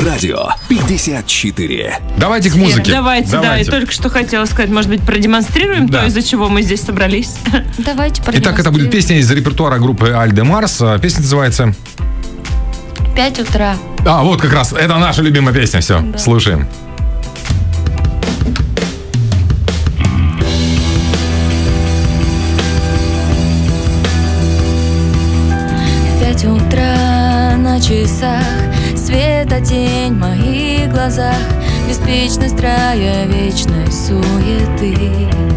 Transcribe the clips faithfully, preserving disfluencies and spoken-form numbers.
Радио пятьдесят четыре. Давайте к музыке. Давайте, Давайте, да, я только что хотела сказать, может быть, продемонстрируем да. то, из-за чего мы здесь собрались. Давайте продемонстрируем. Итак, это будет песня из репертуара группы Аль де Марс. Песня называется «Пять утра». А, вот как раз, это наша любимая песня, все, да. Слушаем. Пять утра на часах, света тень в моих глазах, беспечность рая вечной суеты.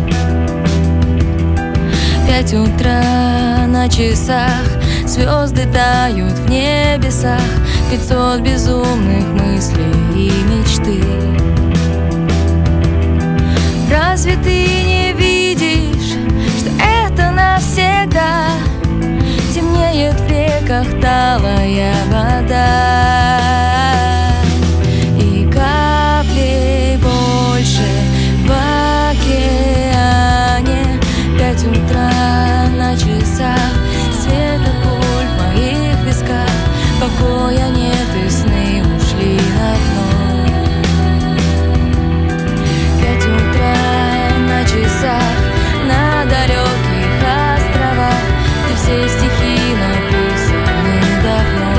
Пять утра на часах, звезды тают в небесах, пятьсот безумных мыслей и мечты. Разве ты не видишь, что это навсегда? Темнеет в реках талая вода, и каплей больше в океане. Пять утра на часах, света пуль в моих висках, покоя нет и сны ушли на дно. Пять утра на часах, на далеких островах, где все стихи написаны давно.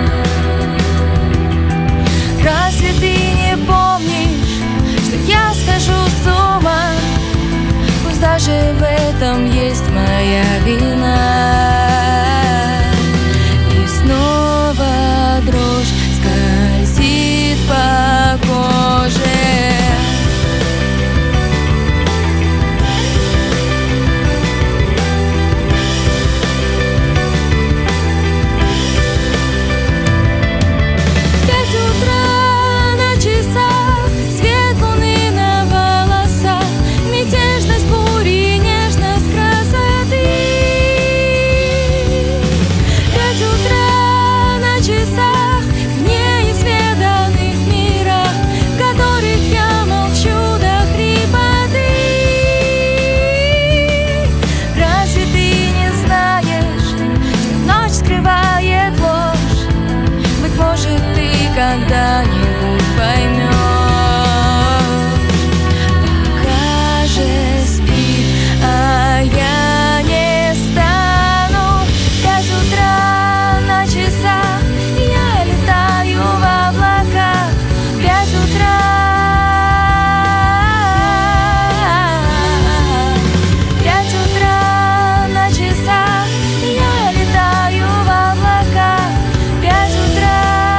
Разве ты не помнишь, что я схожу с ума? Пусть даже в этом есть моя вина. И снова дрожь скользит по коже. Когда-нибудь поймешь, пока же спит, а я не стану. Пять утра на часах, я летаю в облаках. Пять утра, пять утра на часах, я летаю в облаках. Пять утра.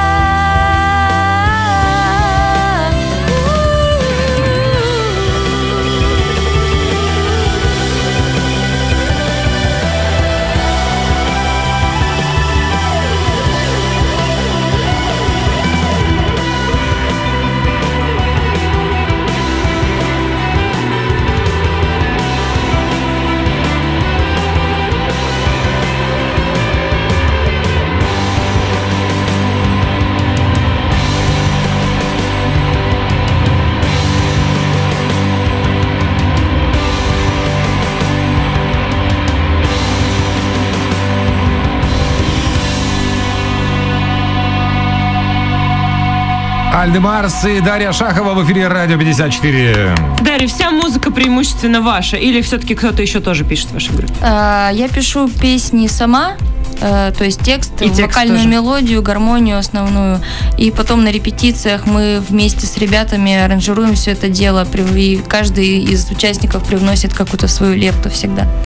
Аль де Марс и Дарья Шахова в эфире Радио пятьдесят четыре. Дарья, вся музыка преимущественно ваша? Или все-таки кто-то еще тоже пишет в вашей группе? А, я пишу песни сама, а, то есть текст, и текст вокальную тоже. Мелодию, гармонию основную. И потом на репетициях мы вместе с ребятами аранжируем все это дело. И каждый из участников привносит какую-то свою лепту всегда.